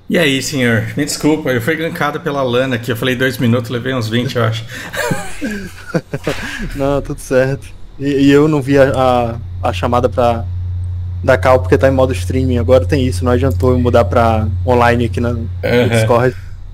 E aí, senhor? Me desculpa, eu fui gankado pela Lana aqui. Eu falei 2 minutos, levei uns 20, eu acho. Não, tudo certo. E eu não vi a chamada pra da Cal porque tá em modo streaming. Agora tem isso, não adiantou eu mudar pra online aqui no Aham. Discord.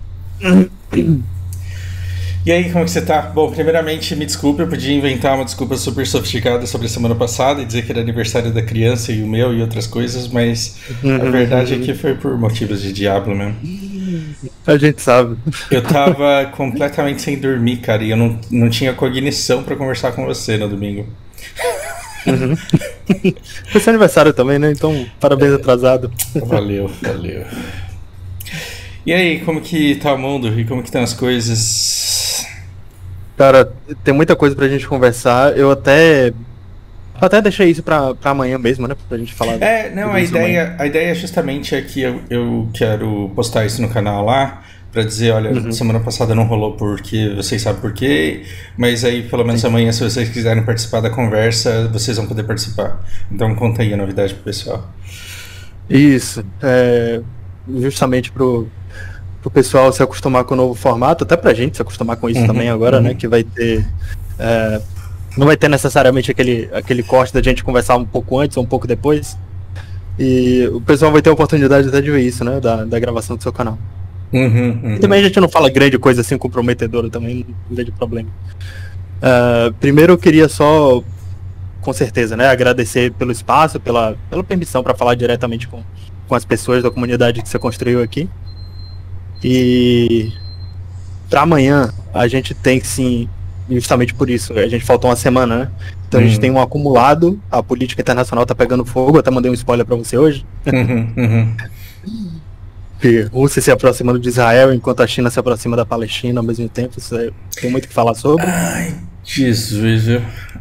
E aí, como que você tá? Bom, primeiramente, me desculpe, eu podia inventar uma desculpa super sofisticada sobre a semana passada e dizer que era aniversário da criança e o meu e outras coisas, mas a verdade é que foi por motivos de diabo mesmo. A gente sabe. Eu tava completamente sem dormir, cara, e eu não tinha cognição pra conversar com você no domingo. Uhum. Foi seu aniversário também, né? Então, parabéns atrasado. Valeu, valeu. E aí, como que tá o mundo e como que estão as coisas? Cara, tem muita coisa pra gente conversar. Eu até deixei isso pra amanhã mesmo, né? Pra gente falar Não, sobre isso amanhã. a ideia justamente é que eu quero postar isso no canal lá pra dizer, olha, Uhum. semana passada não rolou porque vocês sabem por quê, mas aí pelo menos Sim. amanhã, se vocês quiserem participar da conversa, vocês vão poder participar. Então conta aí a novidade pro pessoal. Isso. Justamente pro pessoal se acostumar com o novo formato, até pra gente se acostumar com isso também Uhum, agora, né? uhum, Que vai ter. é, não vai ter necessariamente aquele corte da gente conversar um pouco antes ou um pouco depois. E o pessoal vai ter a oportunidade até de ver isso, né? Da gravação do seu canal. uhum, E também a uhum, gente não fala grande coisa assim comprometedora também, não vejo problema. Primeiro eu queria só, com certeza, né, agradecer pelo espaço, pela permissão para falar diretamente com as pessoas da comunidade que você construiu aqui. E para amanhã a gente tem sim, justamente por isso, a gente faltou uma semana, né? Então a gente tem uhum, um acumulado, a política internacional tá pegando fogo, até mandei um spoiler para você hoje, uhum, uhum. que a Rússia se aproximando de Israel enquanto a China se aproxima da Palestina ao mesmo tempo, tem muito o que falar sobre. Ai, Jesus, viu?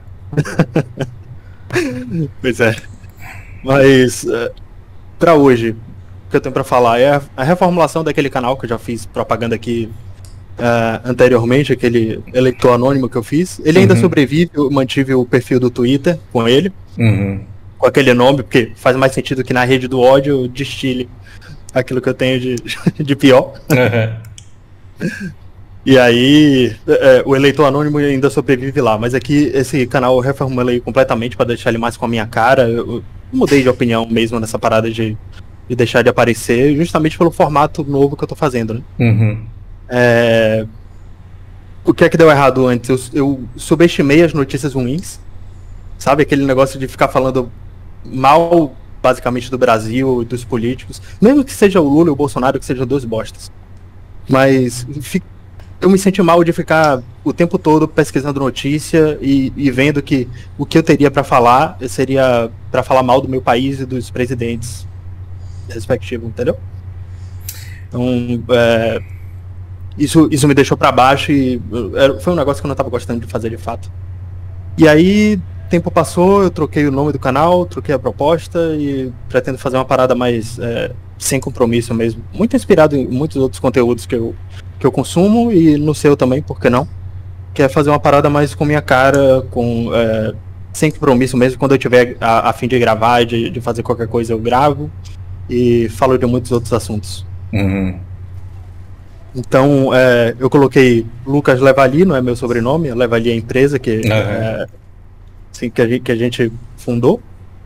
Pois é. Mas para hoje, o que eu tenho para falar é a reformulação daquele canal que eu já fiz propaganda aqui anteriormente, aquele eleitor anônimo que eu fiz. Ele ainda Uhum, sobrevive, eu mantive o perfil do Twitter com ele, uhum. com aquele nome, porque faz mais sentido que na rede do ódio eu destile aquilo que eu tenho de pior. Aham. E aí, o eleitor anônimo ainda sobrevive lá, mas aqui esse canal eu reformulei completamente para deixar ele mais com a minha cara. Eu mudei de opinião mesmo nessa parada de deixar de aparecer, justamente pelo formato novo que eu tô fazendo, né? Uhum. É, o que é que deu errado antes? Eu subestimei as notícias ruins, sabe? Aquele negócio de ficar falando mal, basicamente, do Brasil e dos políticos. Mesmo que seja o Lula e o Bolsonaro, que sejam dois bostas. Mas eu me senti mal de ficar o tempo todo pesquisando notícia e vendo que o que eu teria para falar seria para falar mal do meu país e dos presidentes respectivos, entendeu? Então, isso me deixou para baixo e foi um negócio que eu não estava gostando de fazer de fato. E aí, tempo passou, eu troquei o nome do canal, troquei a proposta e pretendo fazer uma parada mais sem compromisso mesmo. Muito inspirado em muitos outros conteúdos que eu consumo e no seu também, por que não? Que é fazer uma parada mais com minha cara, sem compromisso mesmo. Quando eu tiver a fim de gravar, de fazer qualquer coisa, eu gravo e falo de muitos outros assuntos. Uhum. Então, eu coloquei Lucas Levali, não é meu sobrenome, Levali é a empresa Aham. assim, que a gente fundou.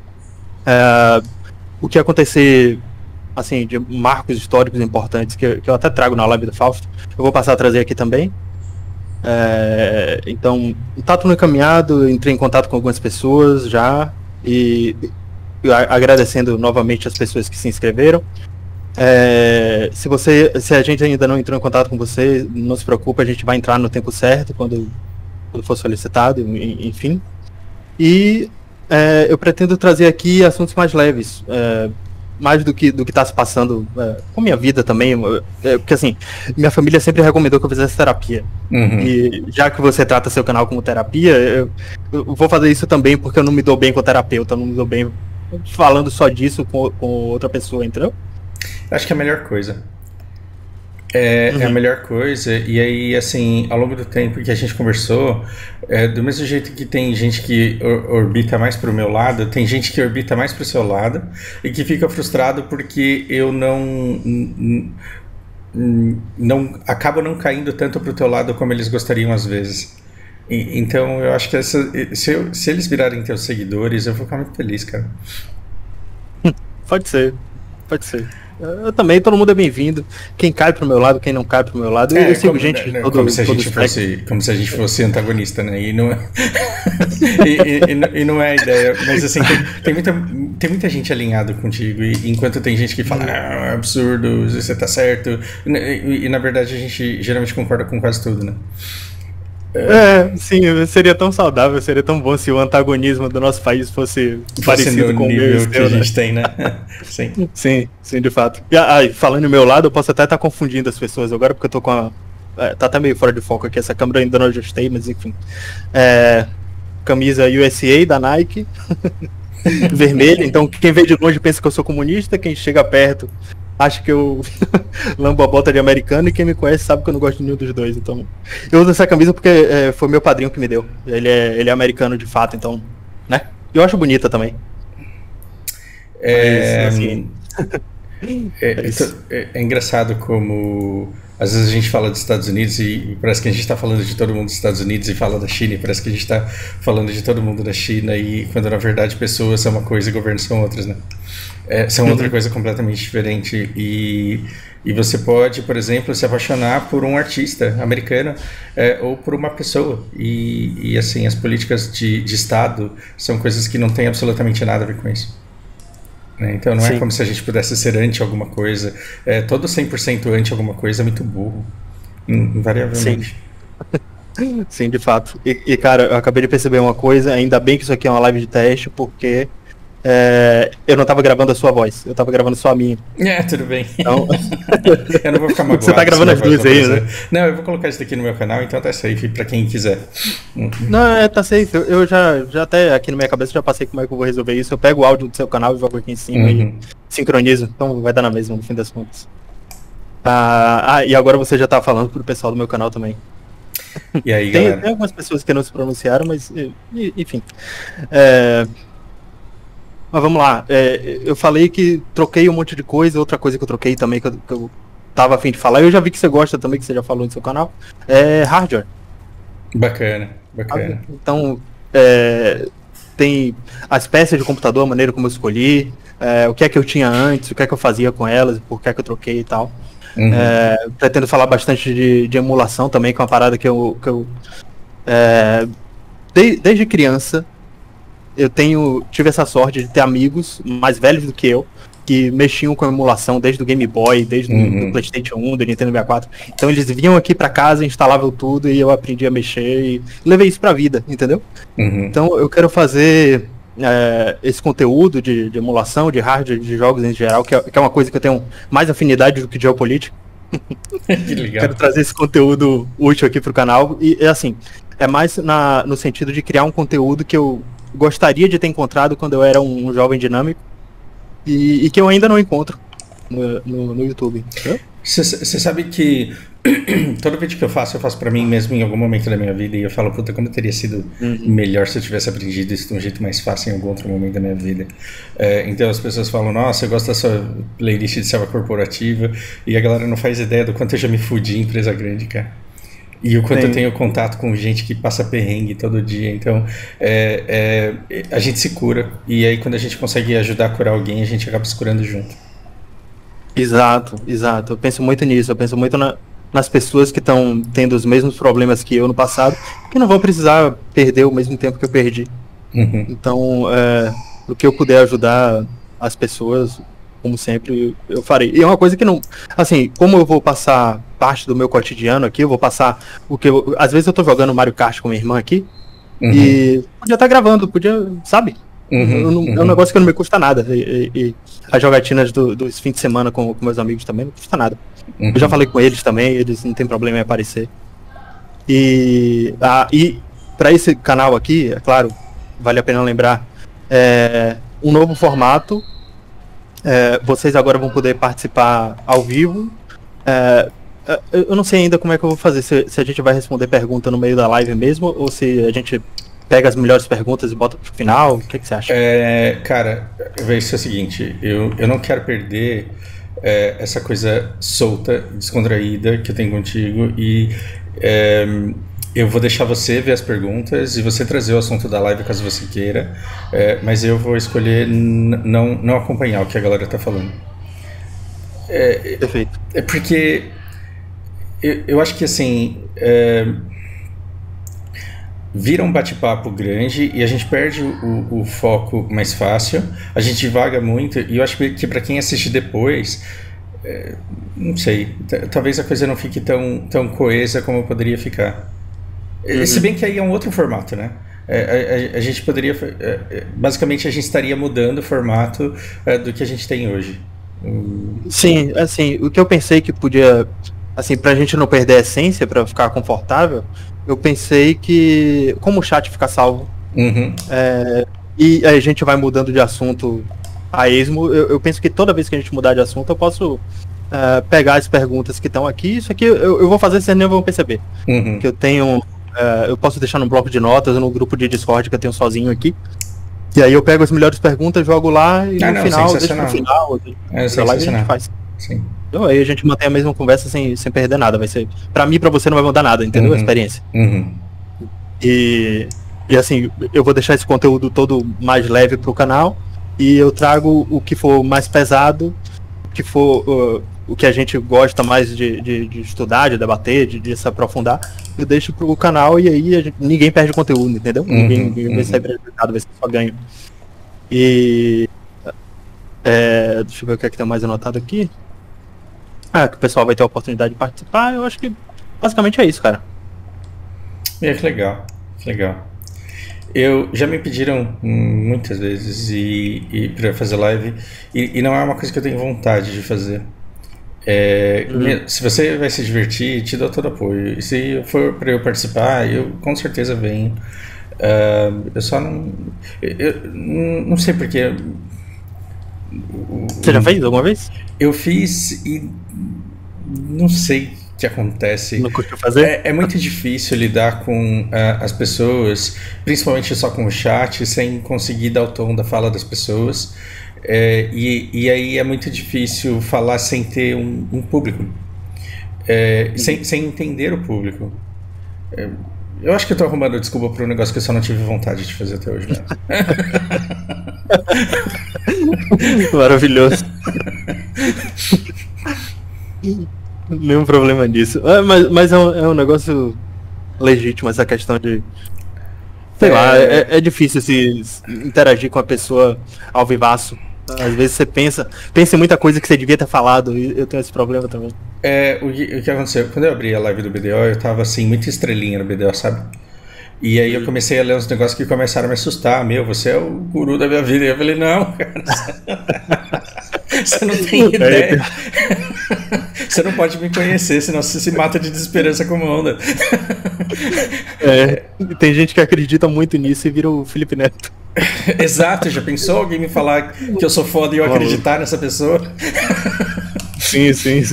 O que acontecer, assim, de marcos históricos importantes, que eu até trago na live do Fausto, eu vou passar a trazer aqui também. Então, tá tudo encaminhado, entrei em contato com algumas pessoas já, e agradecendo novamente as pessoas que se inscreveram. Se a gente ainda não entrou em contato com você, não se preocupe, a gente vai entrar no tempo certo, quando for solicitado, enfim. E eu pretendo trazer aqui assuntos mais leves, mais do que está se passando com minha vida também, porque assim, minha família sempre recomendou que eu fizesse terapia. Uhum. E já que você trata seu canal como terapia, eu vou fazer isso também porque eu não me dou bem com o terapeuta, eu não me dou bem falando só disso com outra pessoa, entendeu? Acho que é a melhor coisa. É a melhor coisa. E aí, assim, ao longo do tempo que a gente conversou, do mesmo jeito que tem gente que orbita mais pro meu lado, tem gente que orbita mais pro seu lado e que fica frustrado porque eu não acabo não caindo tanto pro teu lado como eles gostariam às vezes. Então eu acho que se eles virarem teus seguidores, eu vou ficar muito feliz, cara. Pode ser, pode ser. Eu também, todo mundo é bem-vindo. Quem cai pro meu lado, quem não cai pro meu lado. Eu sigo gente de todo como se a gente fosse antagonista, né? E não, e não é a ideia. Mas assim, tem muita gente alinhada contigo. E enquanto tem gente que fala, é absurdo, você tá certo. E na verdade a gente geralmente concorda com quase tudo, né? Sim, seria tão saudável, seria tão bom se o antagonismo do nosso país fosse parecido com o nível que a gente tem, né? Sim, de fato. E falando do meu lado, eu posso até estar confundindo as pessoas agora, porque eu tô com a... tá até meio fora de foco aqui, essa câmera ainda não ajustei, mas enfim. Camisa USA da Nike, vermelha, então quem vê de longe pensa que eu sou comunista, quem chega perto acha que eu lambo a bota de americano, e quem me conhece sabe que eu não gosto de nenhum dos dois. Então, eu uso essa camisa porque foi meu padrinho que me deu. Ele é americano de fato, então, né? Eu acho bonita também. Mas, assim, é engraçado como às vezes a gente fala dos Estados Unidos e parece que a gente está falando de todo mundo dos Estados Unidos e fala da China, e parece que a gente está falando de todo mundo da China, e quando na verdade pessoas são uma coisa e governos são outras, né? São outra coisa completamente diferente. E você pode, por exemplo, se apaixonar por um artista americano ou por uma pessoa. E assim, as políticas de Estado são coisas que não têm absolutamente nada a ver com isso. Então não é como se a gente pudesse ser anti alguma coisa. Todo 100% anti alguma coisa é muito burro, invariavelmente. Sim, de fato. E cara, eu acabei de perceber uma coisa, ainda bem que isso aqui é uma live de teste, porque eu não tava gravando a sua voz, eu tava gravando só a minha. Tudo bem. Então... eu não vou ficar magoado. Você tá gravando as duas aí, né? Não, eu vou colocar isso daqui no meu canal, então tá safe pra quem quiser. Não, tá safe. Eu já até aqui na minha cabeça já passei como é que eu vou resolver isso. Eu pego o áudio do seu canal e jogo aqui em cima e sincronizo. Então vai dar na mesma no fim das contas. E agora você já tá falando pro pessoal do meu canal também. E aí, galera? Tem algumas pessoas que não se pronunciaram, mas enfim. Mas vamos lá, eu falei que troquei um monte de coisa, outra coisa que eu troquei também, que eu tava a fim de falar, eu já vi que você gosta também, que você já falou no seu canal, hardware. Bacana. Então, tem as peças de computador, a maneira como eu escolhi, o que é que eu tinha antes, o que é que eu fazia com elas, por que é que eu troquei e tal. Pretendo falar bastante de emulação também, que é uma parada que eu desde criança, eu tive essa sorte de ter amigos mais velhos do que eu, que mexiam com emulação desde o Game Boy, desde o PlayStation 1, do Nintendo 64. Então eles vinham aqui pra casa, instalavam tudo e eu aprendi a mexer e levei isso pra vida, entendeu? Então eu quero fazer esse conteúdo de emulação, de hardware, de jogos em geral, que é uma coisa que eu tenho mais afinidade do que geopolítica. Que legal. Quero trazer esse conteúdo útil aqui pro canal e assim, é mais no sentido de criar um conteúdo que eu gostaria de ter encontrado quando eu era um jovem dinâmico e que eu ainda não encontro no YouTube. Você sabe que todo vídeo que eu faço pra mim mesmo em algum momento da minha vida, e eu falo, puta, como teria sido melhor se eu tivesse aprendido isso de um jeito mais fácil em algum outro momento da minha vida. Então as pessoas falam, nossa, eu gosto da sua playlist de selva corporativa, e a galera não faz ideia do quanto eu já me fudi em empresa grande, cara. E o quanto eu tenho contato com gente que passa perrengue todo dia. Então, a gente se cura. E aí, quando a gente consegue ajudar a curar alguém, a gente acaba se curando junto. Exato. Eu penso muito nisso. Eu penso muito nas pessoas que estão tendo os mesmos problemas que eu no passado, que não vão precisar perder o mesmo tempo que eu perdi. Então, o que eu puder ajudar as pessoas, como sempre, eu farei. E é uma coisa que não... Assim, como eu vou passar parte do meu cotidiano aqui, eu vou passar o que eu... Às vezes eu tô jogando Mario Kart com minha irmã aqui, e podia estar gravando, sabe? É um negócio que não me custa nada. E as jogatinas dos fins de semana com meus amigos também não custa nada. Eu já falei com eles também, eles não tem problema em aparecer. E para esse canal aqui, é claro, vale a pena lembrar, um novo formato. Vocês agora vão poder participar ao vivo. eu não sei ainda como é que eu vou fazer, se a gente vai responder pergunta no meio da live mesmo, ou se a gente pega as melhores perguntas e bota pro final. O que você acha? Cara, veja o seguinte, eu não quero perder essa coisa solta, descontraída que eu tenho contigo, e eu vou deixar você ver as perguntas e você trazer o assunto da live caso você queira, mas eu vou escolher não acompanhar o que a galera tá falando. Perfeito. É porque eu acho que assim vira um bate-papo grande e a gente perde o foco mais fácil, a gente divaga muito, e eu acho que para quem assiste depois, não sei, talvez a coisa não fique tão coesa como poderia ficar. Se bem que aí é um outro formato, né? A gente poderia, basicamente a gente estaria mudando o formato do que a gente tem hoje. Sim, assim, o que eu pensei que podia, assim, pra gente não perder a essência, pra ficar confortável, eu pensei que, como o chat fica salvo, e a gente vai mudando de assunto a esmo, eu penso que toda vez que a gente mudar de assunto, eu posso pegar as perguntas que estão aqui. Isso aqui eu vou fazer, vocês nem vão perceber. Que eu tenho, eu posso deixar no bloco de notas, no grupo de Discord que eu tenho sozinho aqui. E aí eu pego as melhores perguntas, jogo lá e no final, deixo no final. Na live a gente faz. Sim. Então aí a gente mantém a mesma conversa sem perder nada. Vai ser, pra mim e pra você não vai mudar nada, entendeu? A experiência. E assim, eu vou deixar esse conteúdo todo mais leve pro canal, e eu trago o que for mais pesado, o que for o que a gente gosta mais de estudar, de debater, de se aprofundar, eu deixo pro canal, e aí ninguém perde conteúdo, entendeu? Ninguém vai ser prejudicado, vai ser só ganho. E deixa eu ver o que é que tá mais anotado aqui. Que o pessoal vai ter a oportunidade de participar. Eu acho que basicamente é isso, cara. Que legal, que legal. Já me pediram muitas vezes para fazer live, e não é uma coisa que eu tenho vontade de fazer. Se você vai se divertir, te dou todo apoio. E se for para eu participar, eu com certeza venho. Eu só não. Eu não sei porque. Você já fez alguma vez? Eu fiz e não sei o que acontece. Não curtiu fazer? É muito difícil lidar com as pessoas, principalmente só com o chat, sem conseguir dar o tom da fala das pessoas. E aí é muito difícil falar sem ter um público, sem entender o público. Eu acho que eu tô arrumando desculpa para um negócio que eu só não tive vontade de fazer até hoje mesmo. Maravilhoso. Nenhum problema nisso. Mas é um negócio legítimo, essa questão de... Sei lá, é difícil se interagir com a pessoa ao vivaço. Às vezes você pensa em muita coisa que você devia ter falado, e eu tenho esse problema também. O que aconteceu? Quando eu abri a live do BDO, eu tava assim, muita estrelinha no BDO, sabe? E aí eu comecei a ler uns negócios que começaram a me assustar. Você é o guru da minha vida. E eu falei, não, cara. Você não tem ideia. Você não pode me conhecer, senão você se mata de desesperança como onda. Tem gente que acredita muito nisso e vira o Felipe Neto. Exato, já pensou alguém me falar que eu sou foda e eu acreditar nessa pessoa? Sim.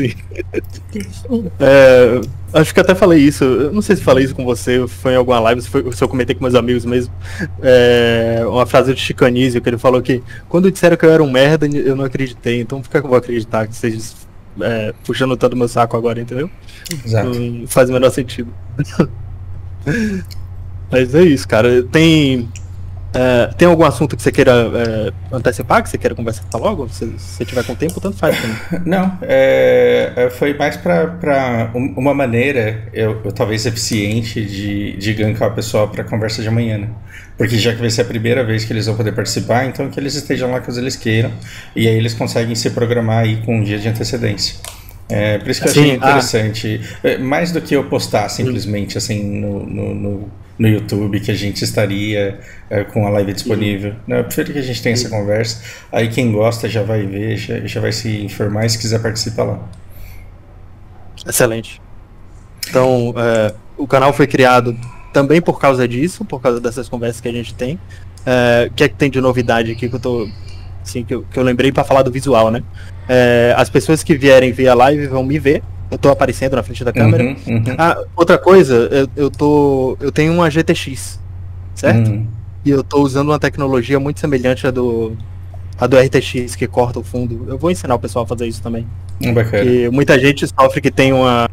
Acho que até falei isso. Eu não sei se falei isso com você, foi em alguma live, se eu comentei com meus amigos mesmo. Uma frase do Chicanísio, que ele falou que quando disseram que eu era um merda, eu não acreditei. Então por que eu vou acreditar que vocês puxando tanto meu saco agora, entendeu? Exato. Não faz o menor sentido. Mas é isso, cara. Tem algum assunto que você queira antecipar, que você queira conversar logo? Se você tiver com tempo, tanto faz também. Não, foi mais para uma maneira, talvez eficiente, de gankar o pessoal para a conversa de amanhã, né? Porque já que vai ser a primeira vez que eles vão poder participar, então que eles estejam lá caso eles queiram, e aí eles conseguem se programar aí com um dia de antecedência. Por isso que eu achei interessante, mais do que eu postar simplesmente assim no YouTube, que a gente estaria com a live disponível. Eu prefiro que a gente tenha essa conversa, aí quem gosta já vai ver, já vai se informar, e se quiser participar lá. Excelente. Então, o canal foi criado também por causa disso, por causa dessas conversas que a gente tem. O que é que tem de novidade aqui que eu tô... Assim, que eu lembrei para falar do visual, né? As pessoas que vierem ver a live vão me ver, Eu tô aparecendo na frente da câmera. Uhum. Outra coisa, eu tenho uma GTX, certo? E eu tô usando uma tecnologia muito semelhante à do RTX, que corta o fundo. Eu vou ensinar o pessoal a fazer isso também. Bacana. Porque muita gente sofre que tem uma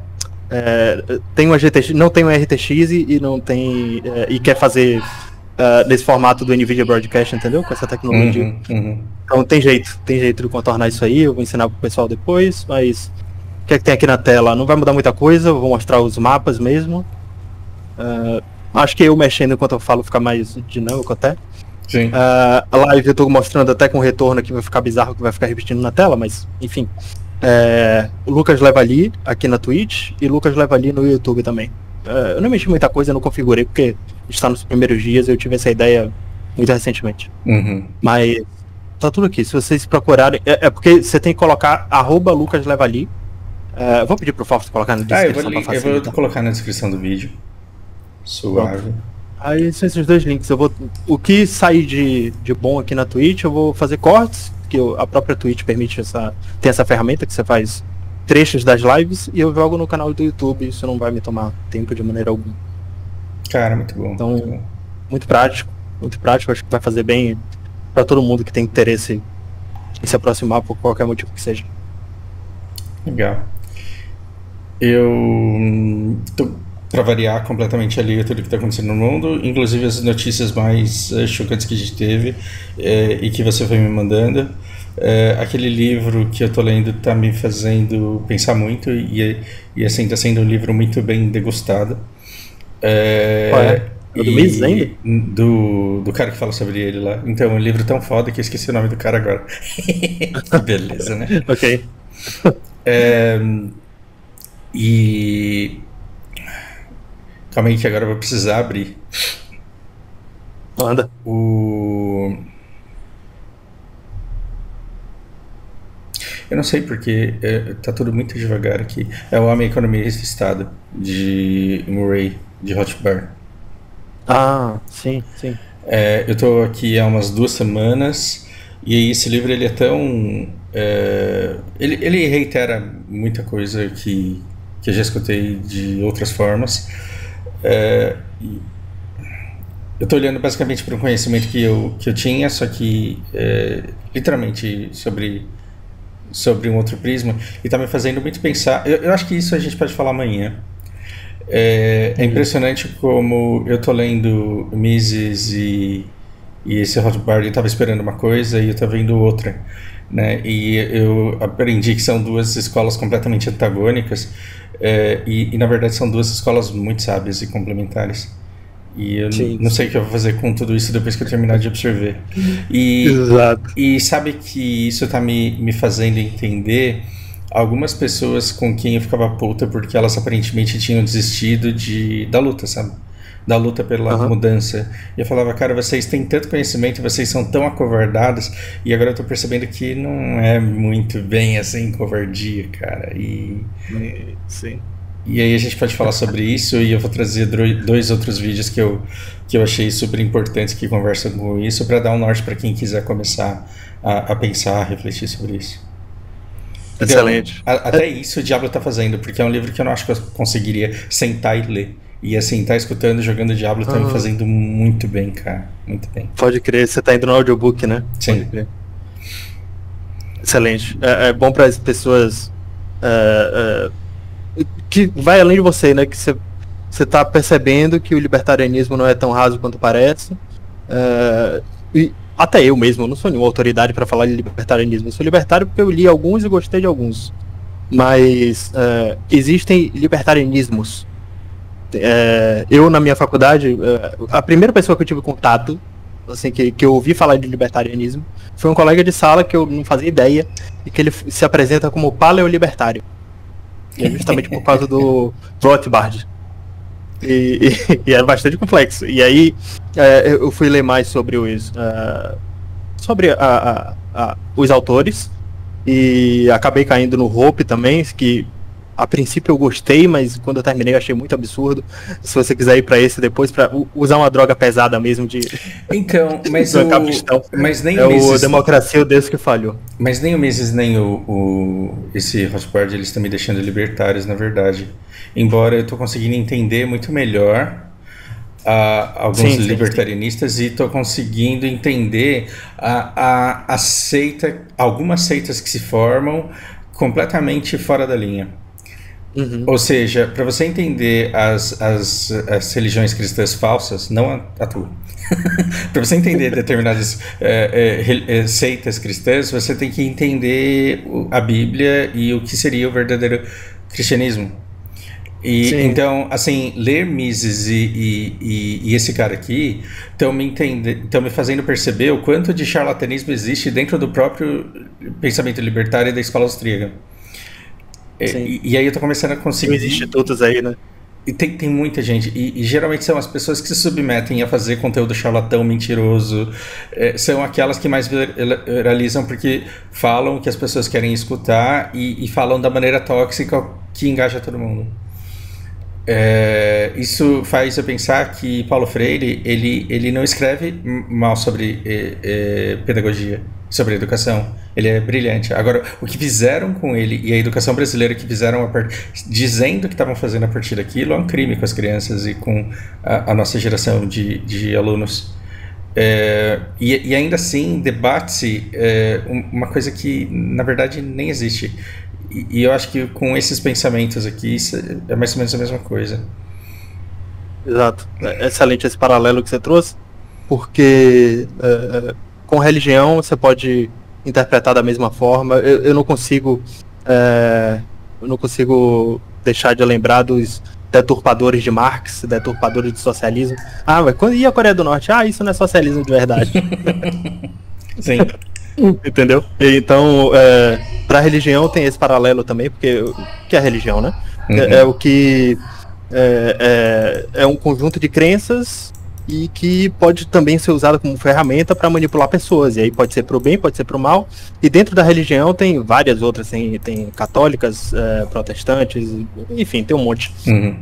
GTX, não tem um RTX e não tem e quer fazer nesse formato do NVIDIA Broadcast, entendeu? Com essa tecnologia. Então tem jeito de contornar isso aí. Eu vou ensinar pro pessoal depois, mas o que é que tem aqui na tela? Não vai mudar muita coisa, eu vou mostrar os mapas mesmo. Acho que eu mexendo enquanto eu falo fica mais dinâmico até. Sim. A live eu tô mostrando até com retorno aqui, vai ficar bizarro que vai ficar repetindo na tela, mas enfim. O Lucas Levali aqui na Twitch e Lucas Levali no YouTube também. Eu não mexi muita coisa, não configurei porque está nos primeiros dias, eu tive essa ideia muito recentemente. Mas tá tudo aqui, se vocês procurarem, porque você tem que colocar @LucasLevali. Vou pedir pro Fausto colocar na descrição pra facilitar. Eu vou colocar na descrição do vídeo. Suave. Aí são esses dois links. O que sair de bom aqui na Twitch, eu vou fazer cortes, que a própria Twitch permite tem essa ferramenta que você faz trechos das lives, e eu jogo no canal do YouTube. Isso não vai me tomar tempo de maneira alguma. Cara, muito bom. Então, muito prático. Acho que vai fazer bem pra todo mundo que tem interesse em se aproximar por qualquer motivo que seja. Legal. Eu tô, pra variar, completamente alheio a tudo que tá acontecendo no mundo, inclusive as notícias mais chocantes que a gente teve e que você foi me mandando. Aquele livro que eu tô lendo tá me fazendo pensar muito e assim, tá sendo um livro muito bem degustado. Qual é? Do Mises ainda? Do cara que fala sobre ele lá. Então, um livro tão foda que eu esqueci o nome do cara agora. Que beleza, né? Ok. E... Calma aí que agora eu vou precisar abrir. Anda. Eu não sei porque tá tudo muito devagar aqui. É o Homem, Economia e Estado, de Murray, de Rothbard. Sim. Eu tô aqui há umas 2 semanas e aí esse livro ele é tão... ele reitera muita coisa que eu já escutei de outras formas. Eu tô olhando basicamente para um conhecimento que eu tinha, só que literalmente sobre um outro prisma, e tá me fazendo muito pensar. Eu acho que isso a gente pode falar amanhã. É impressionante como eu tô lendo Mises e esse Rothbard, eu tava esperando uma coisa e eu tô vendo outra, né? E eu aprendi que são 2 escolas completamente antagônicas, e na verdade são 2 escolas muito sábias e complementares. E eu não sei o que eu vou fazer com tudo isso depois que eu terminar de absorver. Exato. E sabe que isso tá me fazendo entender algumas pessoas com quem eu ficava puta porque elas aparentemente tinham desistido da luta, sabe? Da luta pela mudança. E eu falava, cara, vocês têm tanto conhecimento, vocês são tão acovardados, e agora eu tô percebendo que não é muito bem assim covardia, cara. Sim. E aí a gente pode falar sobre isso, e eu vou trazer 2 outros vídeos que eu achei super importantes que conversam com isso, para dar um norte para quem quiser começar a pensar, a refletir sobre isso. Excelente. Então, até isso o Diablo tá fazendo, porque é um livro que eu não acho que eu conseguiria sentar e ler. E assim, tá escutando, jogando Diablo tá me fazendo muito bem, cara. Muito bem. Pode crer, você tá indo no audiobook, né? Sim. Pode crer. Excelente. É bom para as pessoas que vai além de você, né? Que você tá percebendo que o libertarianismo não é tão raso quanto parece. E até eu mesmo, eu não sou nenhuma autoridade para falar de libertarianismo. Eu sou libertário porque eu li alguns e gostei de alguns. Mas existem libertarianismos. Eu, na minha faculdade, a primeira pessoa que eu tive contato, assim, que eu ouvi falar de libertarianismo, foi um colega de sala que eu não fazia ideia, e que ele se apresenta como paleolibertário. E é justamente por causa do Rothbard. E é bastante complexo. E aí eu fui ler mais sobre os autores, e acabei caindo no Hope também, que a princípio eu gostei, mas quando eu terminei eu achei muito absurdo. Se você quiser ir pra esse depois, pra usar uma droga pesada mesmo de... Então, mas nem é o Democracia o Deus que falhou. Mas nem o Mises nem esse Rothbard, eles estão me deixando libertários, na verdade. Embora eu tô conseguindo entender muito melhor alguns libertarianistas e estou conseguindo entender algumas seitas que se formam completamente fora da linha. Ou seja, para você entender as religiões cristãs falsas, não a tua. Para você entender determinadas seitas cristãs, você tem que entender a Bíblia e o que seria o verdadeiro cristianismo. Então, assim, ler Mises e esse cara aqui estão me fazendo perceber o quanto de charlatanismo existe dentro do próprio pensamento libertário e da escola austríaca. E aí eu tô começando a conseguir... Tem institutos aí, né? E tem muita gente, e geralmente são as pessoas que se submetem a fazer conteúdo charlatão, mentiroso, são aquelas que mais viralizam porque falam o que as pessoas querem escutar e falam da maneira tóxica que engaja todo mundo. Isso faz eu pensar que Paulo Freire ele não escreve mal sobre pedagogia, sobre educação. Ele é brilhante. Agora, o que fizeram com ele e a educação brasileira que fizeram dizendo que estavam fazendo a partir daquilo é um crime com as crianças e com a nossa geração de alunos. E ainda assim debate-se uma coisa que na verdade nem existe. E eu acho que com esses pensamentos aqui é mais ou menos a mesma coisa. Exato. É excelente esse paralelo que você trouxe, porque com religião você pode interpretar da mesma forma. Eu não consigo deixar de lembrar dos deturpadores de Marx, deturpadores de socialismo. Mas e a Coreia do Norte? Isso não é socialismo de verdade. Sim. Entendeu? Então, para a religião tem esse paralelo também, porque o que é religião, né? É o que é um conjunto de crenças e que pode também ser usado como ferramenta para manipular pessoas. E aí pode ser para o bem, pode ser para o mal. E dentro da religião tem várias outras, tem católicas, protestantes, enfim, tem um monte.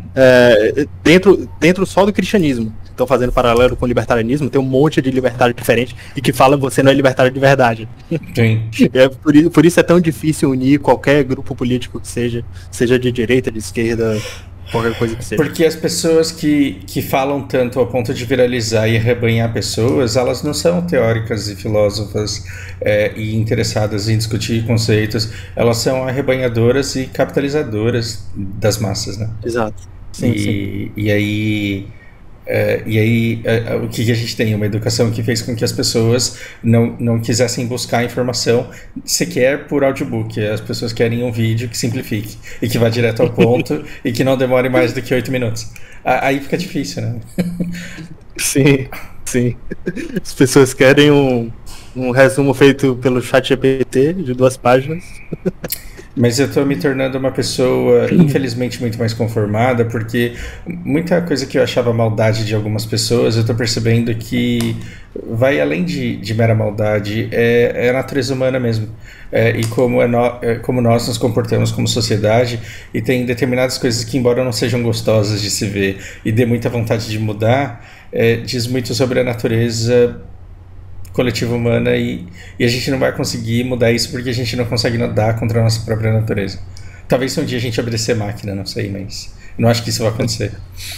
Dentro só do cristianismo. Estão fazendo paralelo com o libertarianismo, tem um monte de libertário diferente e que fala que você não é libertário de verdade. Sim. Por isso é tão difícil unir qualquer grupo político que seja de direita, de esquerda, qualquer coisa que seja. Porque as pessoas que falam tanto ao ponto de viralizar e arrebanhar pessoas, elas não são teóricas e filósofas e interessadas em discutir conceitos, elas são arrebanhadoras e capitalizadoras das massas, né? Exato. Sim. E aí o que a gente tem? Uma educação que fez com que as pessoas não quisessem buscar informação sequer por audiobook. As pessoas querem um vídeo que simplifique e que vá direto ao ponto e que não demore mais do que 8 minutos. Aí fica difícil, né? Sim. As pessoas querem um resumo feito pelo ChatGPT de 2 páginas. Mas eu estou me tornando uma pessoa, infelizmente, muito mais conformada, porque muita coisa que eu achava maldade de algumas pessoas, eu estou percebendo que vai além de mera maldade, é a natureza humana mesmo. E como nós nos comportamos como sociedade, e tem determinadas coisas que, embora não sejam gostosas de se ver e dê muita vontade de mudar, diz muito sobre a natureza coletiva humana e a gente não vai conseguir mudar isso porque a gente não consegue nadar contra a nossa própria natureza. Talvez um dia a gente obedecer máquina, não sei, mas não acho que isso vai acontecer.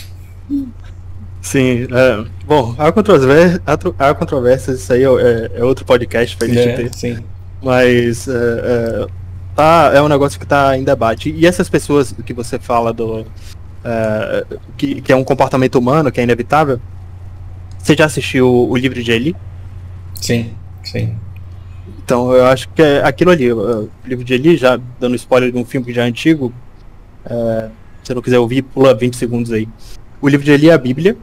Sim, bom, há controvérsias, isso aí é outro podcast pra gente ter. Sim. Mas é um negócio que está em debate. E essas pessoas que você fala que é um comportamento humano, que é inevitável, você já assistiu o livro de Eli? Sim. Então eu acho que é aquilo ali, o livro de Eli, já dando spoiler de um filme que já é antigo, se você não quiser ouvir, pula 20 segundos aí. O livro de Eli é a Bíblia,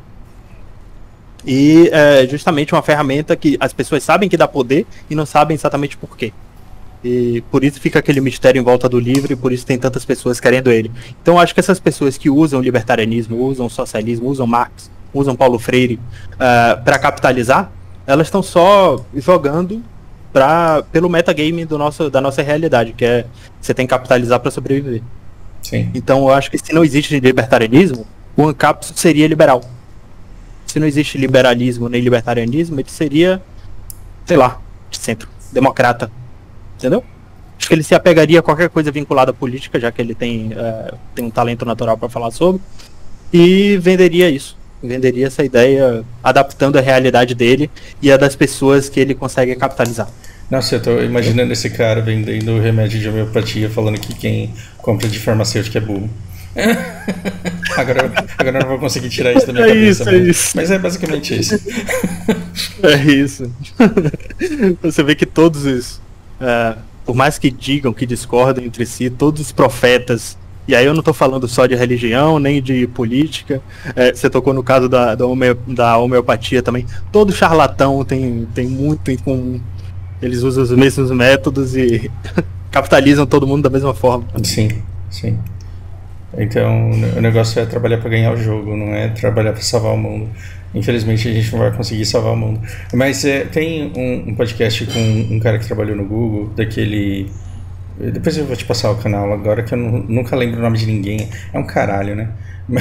e é justamente uma ferramenta que as pessoas sabem que dá poder e não sabem exatamente por quê. E por isso fica aquele mistério em volta do livro e por isso tem tantas pessoas querendo ele. Então eu acho que essas pessoas que usam libertarianismo, usam socialismo, usam Marx, usam Paulo Freire para capitalizar, elas estão só jogando pelo metagame da nossa realidade, que é você tem que capitalizar para sobreviver. Sim. Então eu acho que se não existe libertarianismo, o ANCAP seria liberal. Se não existe liberalismo nem libertarianismo, ele seria, sei lá, de centro, democrata. Entendeu? Acho que ele se apegaria a qualquer coisa vinculada à política, já que ele tem um talento natural para falar sobre, e venderia isso. Venderia essa ideia, adaptando a realidade dele e a das pessoas que ele consegue capitalizar. Nossa, eu tô imaginando esse cara vendendo remédio de homeopatia, falando que quem compra de farmacêutico é burro. Agora eu não vou conseguir tirar isso da minha cabeça. Isso. Mas é basicamente isso. É isso. Você vê que todos os... por mais que digam, que discordem entre si, todos os profetas, e aí eu não tô falando só de religião, nem de política, você tocou no caso da homeopatia também, todo charlatão tem muito em comum. Eles usam os mesmos métodos e capitalizam todo mundo da mesma forma. Sim, sim. Então o negócio é trabalhar para ganhar o jogo, não é trabalhar para salvar o mundo. Infelizmente a gente não vai conseguir salvar o mundo. Mas tem um podcast com um cara que trabalhou no Google, daquele... Depois eu vou te passar o canal agora, que eu nunca lembro o nome de ninguém. É um caralho, né?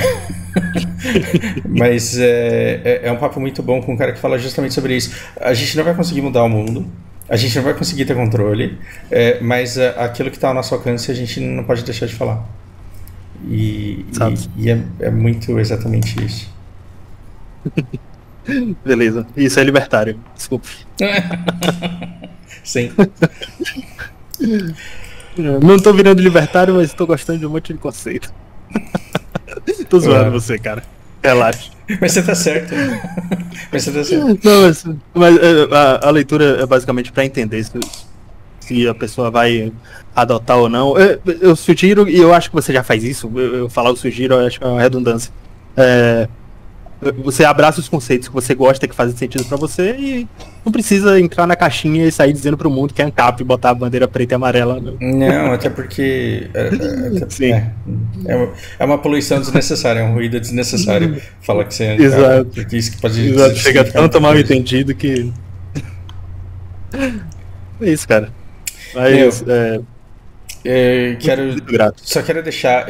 Mas é um papo muito bom com um cara que fala justamente sobre isso. A gente não vai conseguir mudar o mundo, a gente não vai conseguir ter controle, mas aquilo que está ao nosso alcance a gente não pode deixar de falar. E é muito exatamente isso. Beleza, isso é libertário, desculpe. Sim. Não tô virando libertário, mas tô gostando de um monte de conceito. Tô zoando você, cara. Relaxa. Mas você tá certo. Não, mas a leitura é basicamente pra entender se a pessoa vai adotar ou não. Eu sugiro, e eu acho que você já faz isso, eu falar o sugiro, eu acho que é uma redundância. Você abraça os conceitos que você gosta, que fazem sentido pra você, e não precisa entrar na caixinha e sair dizendo pro mundo que é ANCAP e botar a bandeira preta e amarela. Não, até porque Sim. É uma poluição desnecessária, é um ruído desnecessário falar que você é ANCAP. Exato. Porque isso que pode Chega tanto mal entendido que... É isso, cara. Mas... muito grato. Só quero deixar...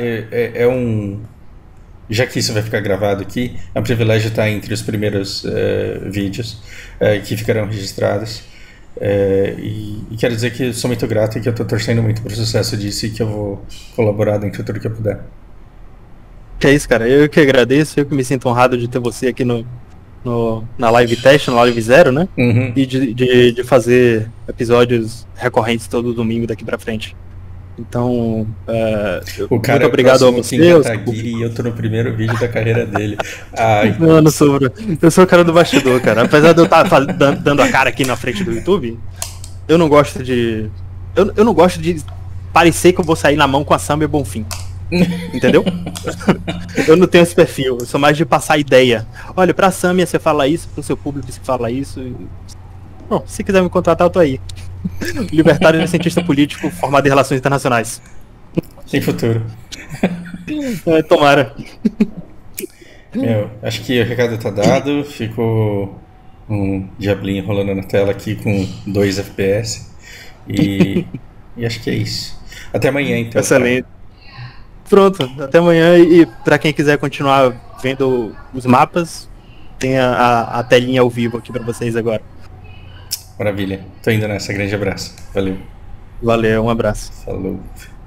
Já que isso vai ficar gravado aqui, é um privilégio estar entre os primeiros vídeos que ficarão registrados. E quero dizer que sou muito grato e que eu estou torcendo muito para o sucesso disso e que eu vou colaborar dentro de tudo que eu puder. Que é isso, cara. Eu que agradeço, eu que me sinto honrado de ter você aqui na live teste, na live 0, né? Uhum. E de fazer episódios recorrentes todo domingo daqui pra frente. Então, muito obrigado a você. E eu tô no primeiro vídeo da carreira dele. Ai, não, não sou. Eu sou o cara do bastidor, cara. Apesar de eu estar dando a cara aqui na frente do YouTube, eu não gosto de... Eu não gosto de parecer que eu vou sair na mão com a Samia Bonfim. Entendeu? Eu não tenho esse perfil. Eu sou mais de passar ideia. Olha, pra Samia você fala isso, pro seu público você fala isso. Bom, se quiser me contratar, eu tô aí. Libertário e cientista político formado em relações internacionais. Sem futuro. Tomara. Acho que o recado tá dado. Ficou um diablinho rolando na tela aqui com 2 FPS. E acho que é isso. Até amanhã, então. Excelente. Pronto, até amanhã. E pra quem quiser continuar vendo os mapas, tem a telinha ao vivo aqui pra vocês agora. Maravilha. Tô indo nessa. Grande abraço. Valeu. Valeu, um abraço. Falou.